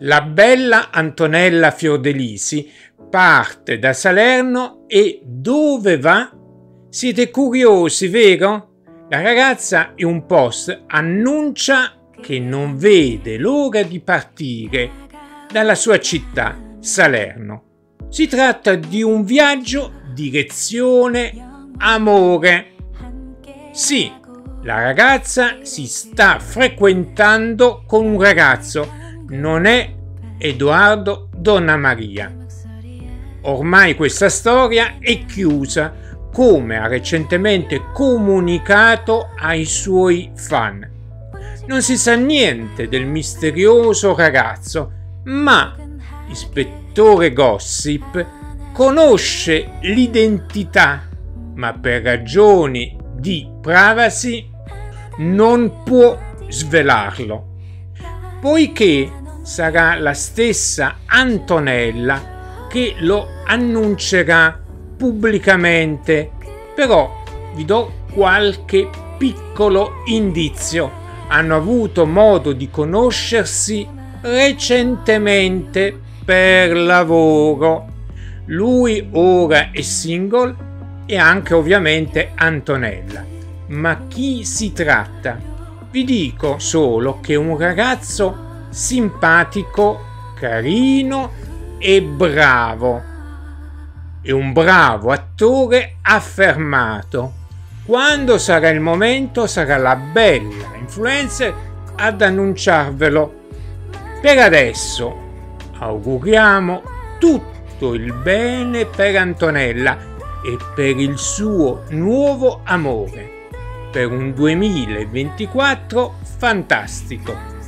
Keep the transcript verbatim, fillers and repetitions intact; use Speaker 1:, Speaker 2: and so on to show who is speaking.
Speaker 1: La bella Antonella Fiordelisi parte da Salerno e dove va? Siete curiosi, vero? La ragazza in un post annuncia che non vede l'ora di partire dalla sua città, Salerno. Si tratta di un viaggio direzione amore. Sì, la ragazza si sta frequentando con un ragazzo. Non è Edoardo Donnamaria. Ormai questa storia è chiusa, come ha recentemente comunicato ai suoi fan. Non si sa niente del misterioso ragazzo, ma l'ispettore Gossip conosce l'identità, ma per ragioni di privacy non può svelarlo, poiché sarà la stessa Antonella che lo annuncerà pubblicamente. Però vi do qualche piccolo indizio. Hanno avuto modo di conoscersi recentemente per lavoro. Lui ora è single e anche ovviamente Antonella. Ma chi si tratta? Vi dico solo che è un ragazzo simpatico, carino e bravo. È un bravo attore affermato. Quando sarà il momento sarà la bella influencer ad annunciarvelo. Per adesso auguriamo tutto il bene per Antonella e per il suo nuovo amore, per un duemilaventiquattro fantastico.